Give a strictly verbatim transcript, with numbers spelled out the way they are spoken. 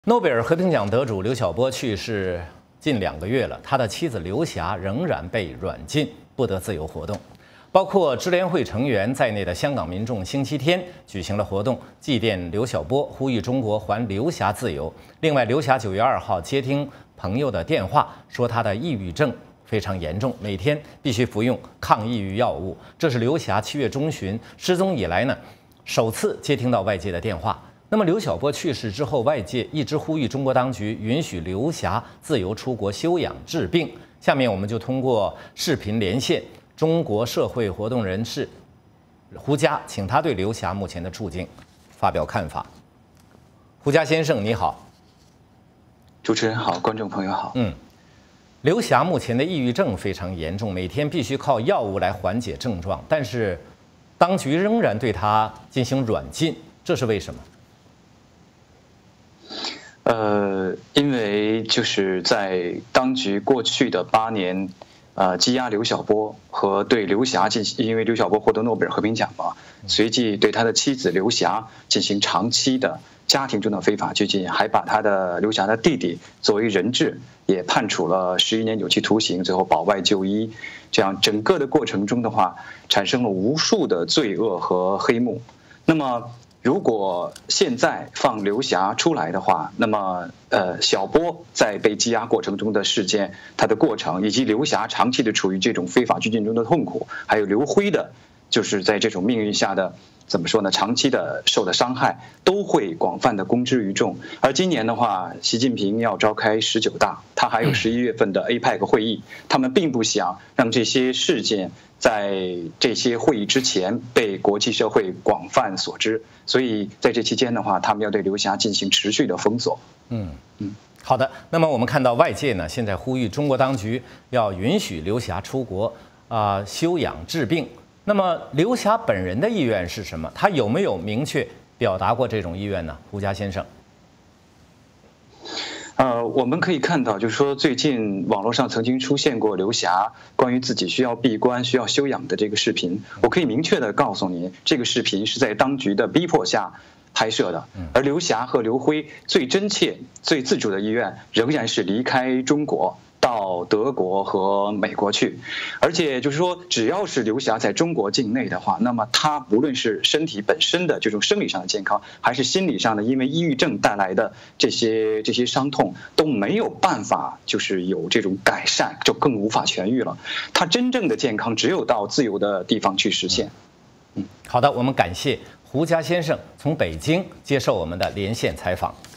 诺贝尔和平奖得主刘晓波去世近两个月了，他的妻子刘霞仍然被软禁，不得自由活动。包括支联会成员在内的香港民众星期天举行了活动，祭奠刘晓波，呼吁中国还刘霞自由。另外，刘霞九月二号接听朋友的电话，说她的抑郁症非常严重，每天必须服用抗抑郁药物。这是刘霞七月中旬失踪以来呢，首次接听到外界的电话。那么刘晓波去世之后，外界一直呼吁中国当局允许刘霞自由出国休养治病。下面我们就通过视频连线中国社会活动人士胡佳，请他对刘霞目前的处境发表看法。胡佳先生，你好。 主持人好，观众朋友好。 嗯，刘霞目前的抑郁症非常严重，每天必须靠药物来缓解症状，但是当局仍然对她进行软禁，这是为什么？ 呃，因为就是在当局过去的八年，呃，羁押刘晓波和对刘霞进行，因为刘晓波获得诺贝尔和平奖嘛，随即对他的妻子刘霞进行长期的家庭中的非法拘禁，还把他的刘霞的弟弟作为人质，也判处了十一年有期徒刑，最后保外就医。这样整个的过程中的话，产生了无数的罪恶和黑幕。那么，如果现在放刘霞出来的话，那么呃，晓波在被羁押过程中的事件，它的过程，以及刘霞长期的处于这种非法拘禁中的痛苦，还有刘辉的，就是在这种命运下的怎么说呢，长期的受的伤害，都会广泛的公之于众。而今年的话，习近平要召开十九大，他还有十一月份的 A P E C 会议，他们并不想让这些事件在这些会议之前被国际社会广泛所知，所以在这期间的话，他们要对刘霞进行持续的封锁。 嗯嗯，好的。那么我们看到外界呢，现在呼吁中国当局要允许刘霞出国啊、呃、休养治病。那么刘霞本人的意愿是什么？她有没有明确表达过这种意愿呢？胡佳先生。 呃，我们可以看到，就是说，最近网络上曾经出现过刘霞关于自己需要闭关、需要休养的这个视频。我可以明确的告诉您，这个视频是在当局的逼迫下拍摄的。而刘霞和刘辉最真切、最自主的意愿，仍然是离开中国，到德国和美国去。而且就是说，只要是刘霞在中国境内的话，那么她无论是身体本身的这种生理上的健康，还是心理上的因为抑郁症带来的这些这些伤痛，都没有办法就是有这种改善，就更无法痊愈了。她真正的健康只有到自由的地方去实现。 嗯，好的，我们感谢胡佳先生从北京接受我们的连线采访。